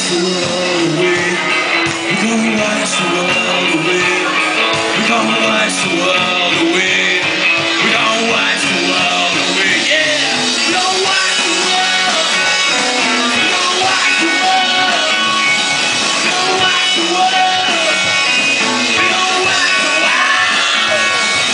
the world away. We're gonna wash the world away. We're gonna wash the world away. We're gonna wash the world away. Yeah, we're gonna wash the world. We're gonna wash the world. We're gonna wash the world. We're gonna wash the world.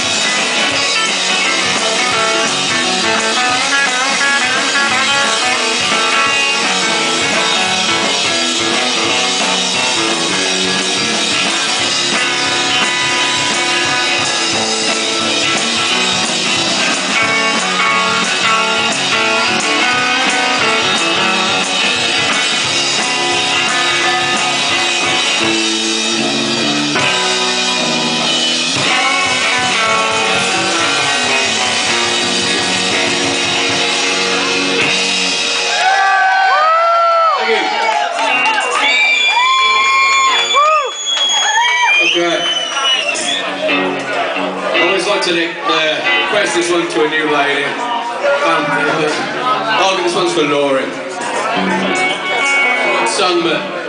Okay. I always like to request this one to a new lady. This one's for Lauren. Songbird.